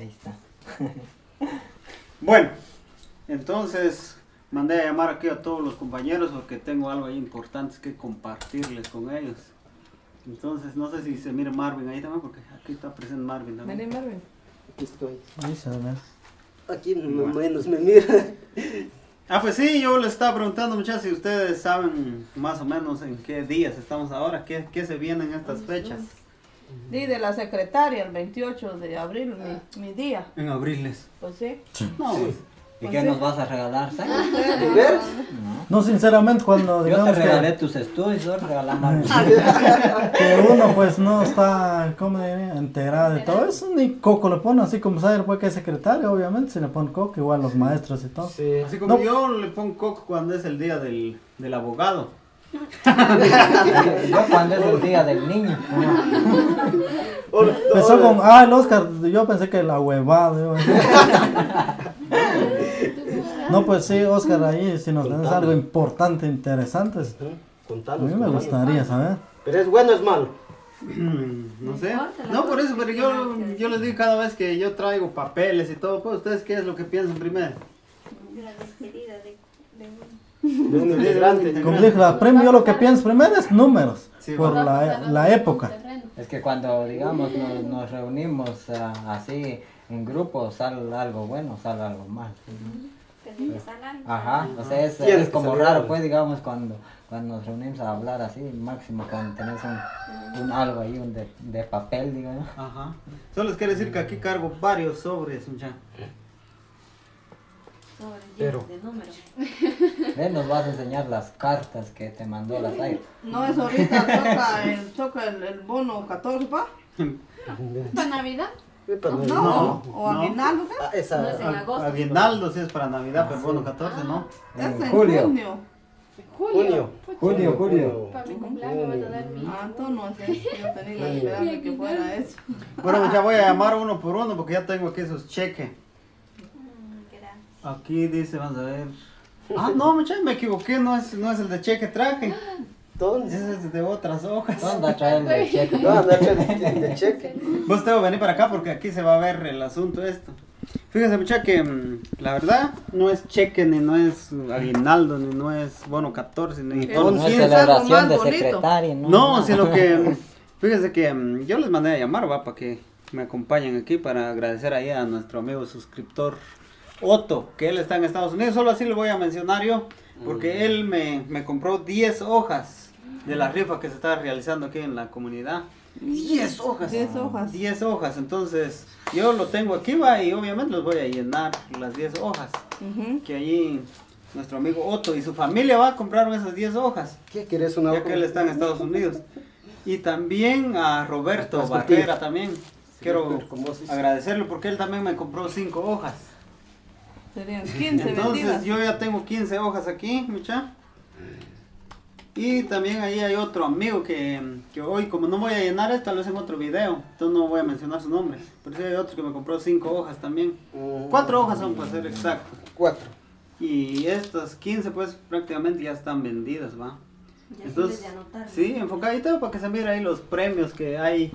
Ahí está. Bueno, entonces mandé a llamar aquí a todos los compañeros porque tengo algo ahí importante que compartirles con ellos. Entonces, no sé si se mira Marvin ahí también, porque aquí está presente Marvin también. Vení, Marvin. Aquí estoy. Ahí se ve. Aquí menos me mira. Ah, pues sí, yo les estaba preguntando, muchachos, si ustedes saben más o menos en qué días estamos ahora, qué se vienen estas fechas. Di de la secretaria, el 28 de abril, mi día. En abriles. Pues sí. No, pues, ¿Y qué nos vas a regalar, Sara? ¿De ver? No, sinceramente, cuando Yo te digamos regalé tus estudios, yo regalamos. que uno pues no está, ¿cómo diría?, enterado de todo eso, ni coco le pone, así como sabe pues que es secretario, obviamente, si le pone coco, igual los maestros y todo. Sí. así como No. yo le pongo coco cuando es el día del abogado. Yo cuando es el día del niño. Empezó con, el Oscar, yo pensé que la huevada. No, pues sí, Oscar, ahí si nos tenés algo importante, interesante, a Contanos. mí me gustaría saber. ¿Pero es bueno o es malo? No sé. No, por eso, pero yo les digo cada vez que yo traigo papeles y todo, pues ustedes qué es lo que piensan primero. La despedida de De un integrante. Como dije, yo lo que pienso primero es números, Sí, por la época. Es que cuando, digamos, nos reunimos así en grupo, sale algo bueno, sale algo mal. Ajá, o sea, Tiene es que como salir raro, algo. pues, digamos, cuando nos reunimos a hablar así, máximo cuando tenés un algo ahí, de papel, digamos. Ajá. Solo les quiero decir que aquí cargo varios sobres, muchachos. Pero- de números. Ven, nos vas a enseñar las cartas que te mandó la SAIP. No es ahorita, toca el bono 14, ¿pa? ¿Para Navidad? No, o no. aguinaldo, ¿qué? Ah, esa. No es en agosto. Aguinaldo sí es para Navidad, pero bueno, 14 no. Es en julio. junio. Junio. Julio. Para mi cumpleaños me vas a dar mi... Entonces no sé, yo tenía la esperanza que fuera eso. Bueno, ya voy a llamar uno por uno porque ya tengo aquí sus cheques. Gracias. Aquí dice, vamos a ver. Ah, no, muchachos, me equivoqué, no es el de cheque traje. Entonces. Ese es de otras hojas. ¿Dónde a traer el cheque? No, anda de cheque. Vos tengo que venir para acá porque aquí se va a ver el asunto esto. Fíjense, muchachos, que la verdad no es cheque, ni no es aguinaldo, ni no es bono 14, ni Es bono un No es 15. celebración más de bonito. secretaria, ¿no? No, sino que, fíjense que yo les mandé a llamar, va, para que me acompañen aquí para agradecer ahí a nuestro amigo suscriptor Otto, que él está en Estados Unidos. Solo así le voy a mencionar yo, porque él me compró 10 hojas de la rifa que se está realizando aquí en la comunidad. 10 hojas. 10 hojas. 10 hojas, entonces yo lo tengo aquí, va, y obviamente los voy a llenar las 10 hojas. Ujú. Que allí nuestro amigo Otto y su familia va a comprar esas 10 hojas. ¿Qué quieres una Ya que él está en Estados Unidos. Y también a Roberto Las Barrera tortillas. también. Quiero pero como vos dices. agradecerlo porque él también me compró 5 hojas. Serían 15 Entonces vendidas. yo ya tengo 15 hojas aquí, mucha. Y también ahí hay otro amigo que hoy, como no voy a llenar esto, tal vez en otro video, entonces no voy a mencionar su nombre. Pero sí hay otro que me compró 5 hojas también. 4 hojas son para ser exacto. 4. Y estas 15 pues prácticamente ya están vendidas, va. Ya Entonces, de anotar. sí, enfocadito para que se mire ahí los premios que hay.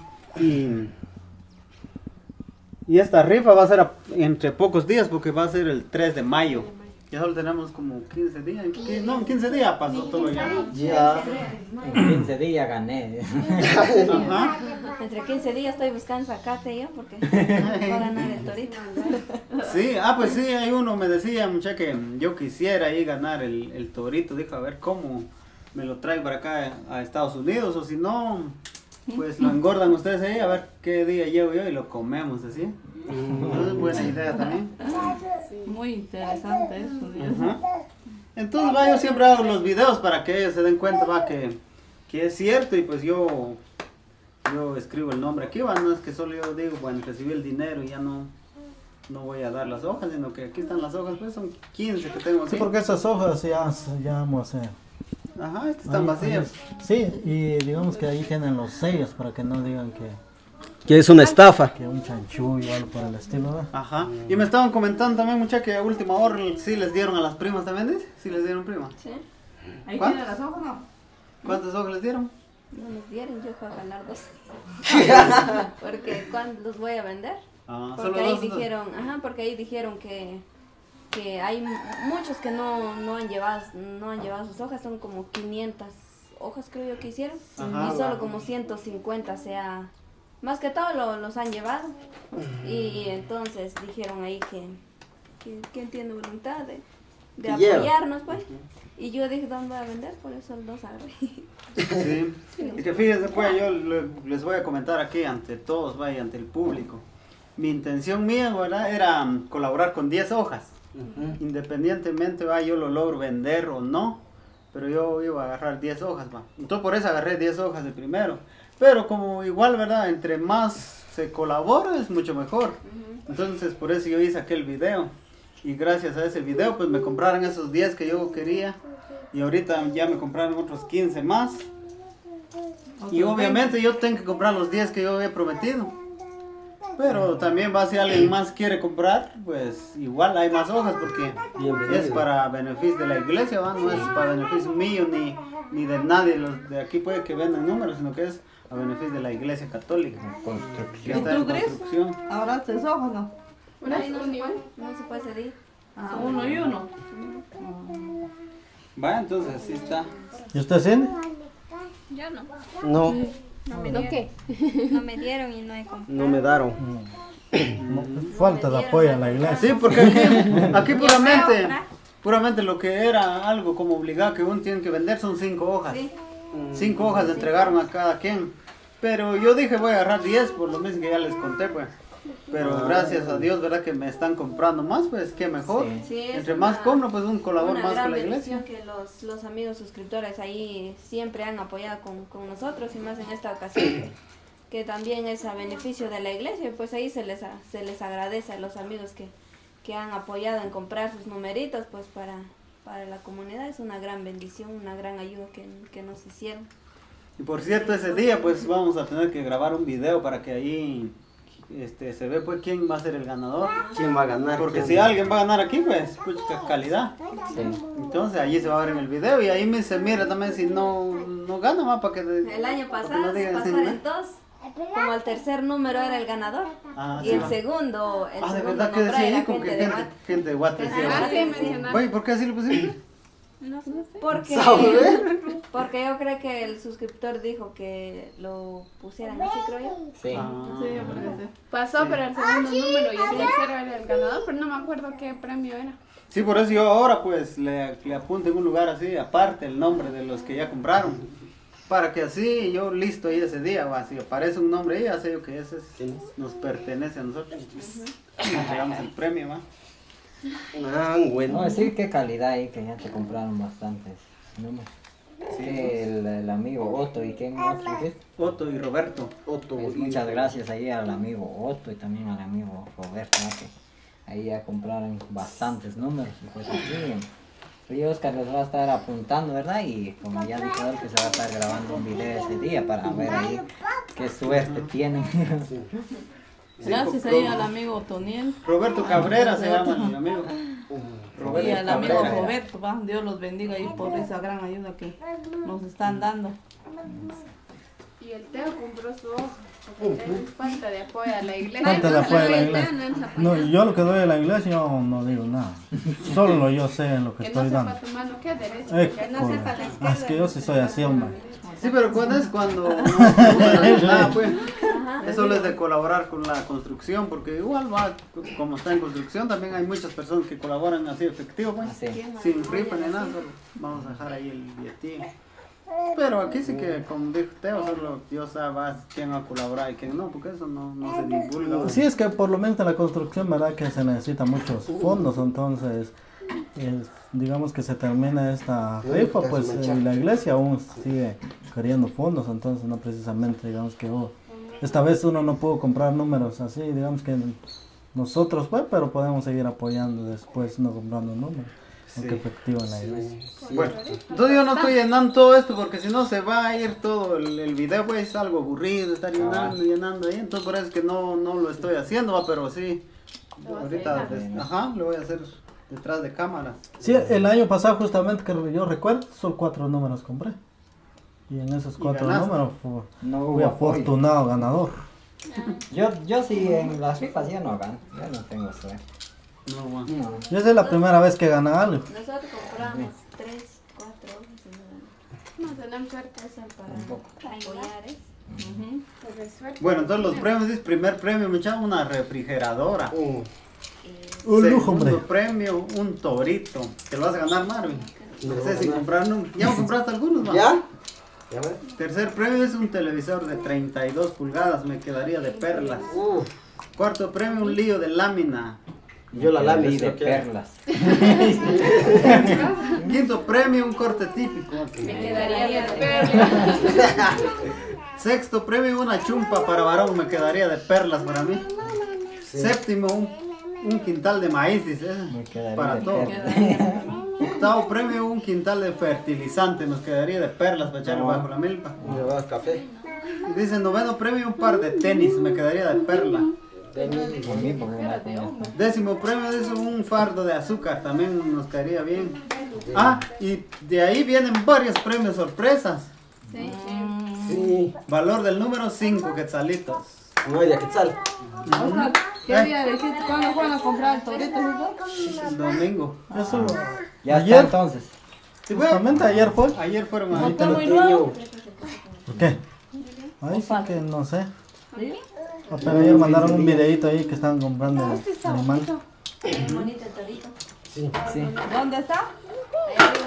Y esta rifa va a ser entre pocos días porque va a ser el 3 de mayo. Ya solo tenemos como 15 días. No, en 15 días pasó todo ya. Ya. En 15 días gané. Ajá. Entre 15 días estoy buscando sacarte yo porque voy a ganar el torito. Sí, pues sí, hay uno me decía, muchacha, que yo quisiera ahí ganar el torito. Dijo, a ver cómo me lo trae para acá a Estados Unidos o si no, pues lo engordan ustedes ahí a ver qué día llevo yo y lo comemos así. Entonces, buena idea también. Muy interesante eso. Dios. Ajá. Entonces, va, yo siempre hago los videos para que ellos se den cuenta, va, que es cierto y pues yo escribo el nombre aquí, va, no es que solo yo digo, bueno, recibí el dinero y ya no voy a dar las hojas, sino que aquí están las hojas, pues son 15 que tengo aquí. Sí, porque esas hojas ya vamos a hacer. Ajá, estas están vacías. Sí, y digamos que ahí tienen los sellos para que no digan Que es una estafa. que un chanchullo o algo por el estilo, ¿verdad? Ajá. Y me estaban comentando también, mucha, que a última hora sí les dieron a las primas también, ¿dice? Sí les dieron prima. ¿Sí? Ahí ¿Cuál? tiene las hojas, ¿no? ¿Cuántas hojas les dieron? No nos dieron, yo voy a ganar 2. Porque ¿cuándo los voy a vender? Ah, Porque solo ahí dos. dijeron, porque ahí dijeron que hay muchos que no han llevado sus hojas, son como 500 hojas creo yo que hicieron, Ajá. y solo como 150 más que todo los han llevado, y entonces dijeron ahí que tiene voluntad de Que lleva. apoyarnos pues, y yo dije, ¿dónde voy a vender? Por eso el 2 agarré. Sí. Y que fíjense, pues yo les voy a comentar aquí ante todos, vaya, ante el público. Mi intención mía, ¿verdad? Era colaborar con 10 hojas. Independientemente, va, yo lo logro vender o no, pero yo iba a agarrar 10 hojas, va. Entonces por eso agarré 10 hojas de primero. Pero como igual, ¿verdad? Entre más se colabora es mucho mejor. Entonces por eso yo hice aquel video. Y gracias a ese video, pues me compraron esos 10 que yo quería. Y ahorita ya me compraron otros 15 más. Y obviamente yo tengo que comprar los 10 que yo había prometido. Pero también va, si alguien más quiere comprar, pues igual hay más hojas porque Bienvenido. es para beneficio de la iglesia, ¿va? No es para beneficio mío ni de nadie los de aquí puede que vendan números, sino que es a beneficio de la iglesia católica. Que Construcción. está ¿Y en tú, Gris? construcción. Ahora te hojas, ¿no? Ahí no se puede ceder. Ah, 1 y 1. Va, entonces así está. ¿Y usted, Cindy? Yo no. No, ¿No qué? No me dieron y no he comprado. no me daron. Falta de apoyo a la iglesia. Sí, porque aquí puramente lo que era algo como obligado que uno tiene que vender son 5 hojas. Sí. 5 hojas le entregaron a cada quien. Pero yo dije voy a agarrar 10 por lo mismo que ya les conté, pues. Pero gracias a Dios, ¿verdad? Que me están comprando más, pues qué mejor. Sí. Sí, es Entre más compro, pues un colabora una más gran con la iglesia. bendición que los amigos suscriptores ahí siempre han apoyado con nosotros, y más en esta ocasión que también es a beneficio de la iglesia, pues ahí se les agradece a los amigos que han apoyado en comprar sus numeritos, pues para la comunidad es una gran bendición, una gran ayuda que nos hicieron. Y por cierto, ese día pues vamos a tener que grabar un video para que ahí se ve pues quién va a ser el ganador. ¿Quién va a ganar? Porque ¿Quién? si alguien va a ganar aquí, pues pucha, calidad. Sí. Entonces allí se va a ver en el video y ahí se mira también si no gana más para que... El año para que pasado no se digan así, pasaron ¿no? 2, como el tercer número era el ganador, Ah, y sí, el va. segundo, De segundo verdad que nombre decía era ahí como que gente de Guate. gente de Guate. Ah, decía. sí, Oye, ¿por qué así lo pusiste? Porque yo creo que el suscriptor dijo que lo pusieran así, creo yo. Sí. Ah, Sí, yo creo que sí. Pasó, pero el segundo número y el tercero era el ganador, pero no me acuerdo qué premio era. sí, por eso yo ahora pues le apunto en un lugar así, aparte el nombre de los que ya compraron. Para que así yo listo ahí ese día, va, si aparece un nombre ahí, ya sé yo que ese nos pertenece a nosotros. Nos llevamos el premio, va. Ah, bueno. No, sí, qué calidad ahí, que ya te compraron bastantes números. Sí, el amigo Otto, ¿y quién más dijiste? Otto y Roberto. Otto. Pues muchas gracias ahí al amigo Otto y también al amigo Roberto, ¿no? Que ahí ya compraron bastantes números. Y pues aquí Oscar les va a estar apuntando, ¿verdad? Y como ya dijo él, que se va a estar grabando un video ese día para ver ahí qué suerte tienen. Sí, Gracias ahí al amigo Toniel Roberto Cabrera se llama el amigo. y Roberto al amigo Cabrera. Roberto, va. Dios los bendiga ahí por esa gran ayuda que nos están dando. Y el Teo compró su hoja, porque tiene falta de apoyo a la iglesia. Falta de apoyo a la iglesia. No, yo lo que doy a la iglesia yo no digo nada. Solo yo sé en lo que Que no estoy sepa dando. tu mano, ¿qué derecho? Que no sepa la izquierda. Es que yo sí soy así, hombre. Sí, pero cuando es cuando no es nada, pues. Eso es de colaborar con la construcción, porque igual va, como está en construcción, también hay muchas personas que colaboran así efectivo, pues. Así. Sin rifa ni nada, solo vamos a dejar ahí el billetín. Pero aquí sí que, como dijo Teo, solo Dios sabe quién va a colaborar y quién no, porque eso no se divulga. ¿no? Sí, es que por lo menos en la construcción, ¿verdad? Que se necesitan muchos fondos, entonces, digamos que se termina esta rifa, pues y la iglesia aún sigue queriendo fondos, entonces no precisamente, digamos que esta vez uno no pudo comprar números así, digamos que nosotros, pues, pero podemos seguir apoyando después, no comprando números, aunque efectivo en la iglesia. Bueno, entonces yo no estoy llenando todo esto porque si no se va a ir todo el video, pues es algo aburrido estar llenando ahí, entonces por eso es que no lo estoy haciendo, va, pero sí, ahorita, lo voy a hacer detrás de cámaras. Sí, el año pasado justamente que yo recuerdo, solo 4 números compré. Y en esos 4 ganaste. números No fui hubo apoyo. afortunado ganador. Yo sí en las rifas yo no gano, yo no tengo suerte. No, bueno. No. Yo esa es la primera vez que gana algo. Nosotros compramos 3, 4 hojas y No tenemos suerte. no dan para Tampoco. apoyar. Pero suerte. Bueno, entonces los premios, dice, primer premio me echaban una refrigeradora. Un lujo, hombre. Segundo premio, un torito. Te lo vas a ganar, Marvin. No sé si comprar, no. ¿Ya compraste algunos, man? ¿Ya? ¿Ya ves? Tercer premio es un televisor de 32 pulgadas, me quedaría de perlas. Cuarto premio, un lío de lámina. Yo la lámina Y si de lo quiero. perlas. Quinto premio, un corte típico. Me quedaría de perla. Sexto premio, una chumpa para varón, me quedaría de perlas para mí. Séptimo, un quintal de maíz, dice, Me quedaría para de todo. perlas. Octavo premio, un quintal de fertilizante, nos quedaría de perlas para echarle bajo la milpa. Me vas café. Y dice, noveno premio, un par de tenis, me quedaría de perla. A mí, porque una con esto. Décimo premio, dice, un fardo de azúcar, también nos caería bien. Ah, y de ahí vienen varios premios sorpresas. Sí. Sí. Valor del número 5 quetzalitos. No hay de Quetzal. O sea, ¿qué día dijiste? ¿Cuándo fueron a comprar el torito? El domingo. Eso, Ya ayer, está entonces. Sí, fue. justamente ayer fue. Ayer fueron No a... está muy nuevo. ¿Por qué? Ahí sí que no sé. Pero ayer mandaron un videito ahí que estaban comprando el animal. Bonito el torito. Sí. Sí. ¿Dónde está? Ahí arriba.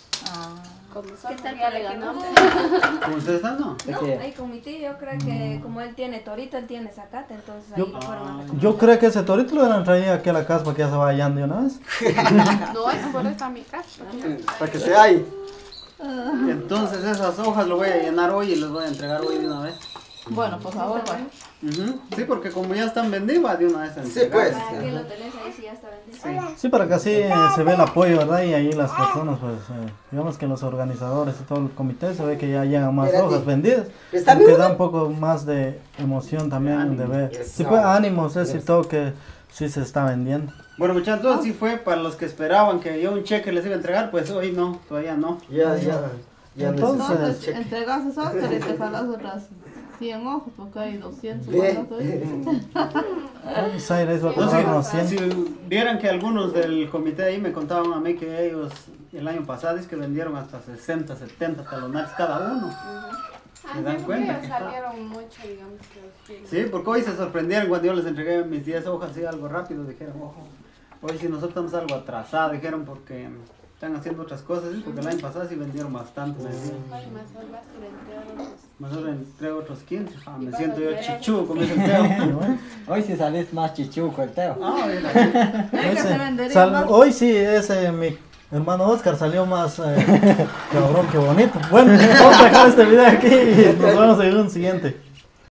¿Qué tal Ya para le que ganó. no? ¿Cómo ustedes están, no? Es No, que ahí con mi tío, yo creo que como él tiene torito, él tiene zacate, entonces ahí Yo- lo fueron a recoger. Yo creo que ese torito lo hubieran traído aquí a la casa para que ya se vayan de una vez. No, es por eso a mi casa. Para que se hay. Entonces esas hojas lo voy a llenar hoy y los voy a entregar hoy de una vez. Bueno, por favor, pues. Ujú. Sí, porque como ya están vendidos, va de una vez a Sí, entregar. pues. ¿Para qué lo tenés ahí si ya está vendido? Sí, para que así se ve el apoyo, ¿verdad? Y ahí las personas, pues, digamos que los organizadores y todo el comité se ve que ya llegan más Espérate. hojas vendidas. ¿Está Como que bien? da un poco más de emoción también de ver. Eso. Sí, pues ánimos, y todo que sí se está vendiendo. Bueno, muchachos, entonces sí fue para los que esperaban que yo un cheque les iba a entregar, pues hoy no, todavía no. Ya. Entonces, Entonces, entregas esos y te jalas otras 100 ojos porque hay 200. Ve. ¿cuánto es? Zaire va a No, cobrar unos si 100. vieran que algunos del comité ahí me contaban a mí que ellos el año pasado es que vendieron hasta 60, 70 talonarios cada uno. ¿Se dan cuenta? Ellos salieron mucho, digamos, que los Sí, porque hoy se sorprendieron cuando yo les entregué mis 10 hojas así algo rápido, dijeron, ojo, hoy si nosotros estamos algo atrasados, dijeron porque están haciendo otras cosas, ¿sí? Porque el año pasado sí vendieron bastante, me decían. más salvajes entre otros. Nosotros entre otros 15, me siento yo chichudo con ese Teo. hoy sí salís más chichuco el Teo. Ah, mira. Es que se vendería Sal- más. hoy sí, ese mi hermano Oscar salió más cabrón que bonito. Bueno, vamos a dejar este video aquí y nos vemos en un siguiente.